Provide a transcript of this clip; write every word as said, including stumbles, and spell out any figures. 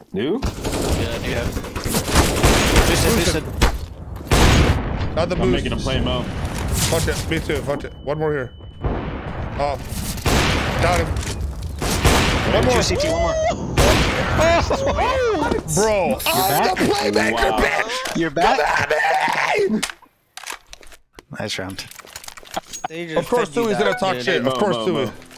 New? Yeah, do you have? Boosted, boosted. Not the boost. I'm making a play mo. Fuck it. Me too. Fuck it. One more here. Oh. Got him. One more. C T, one more. Oh, bro, I'm the playmaker, Wow. bitch. You're back? Come at me. Nice round. Of course, Tui's gonna talk Yeah, shit. Mo, Of course, Mo, Tui. Mo.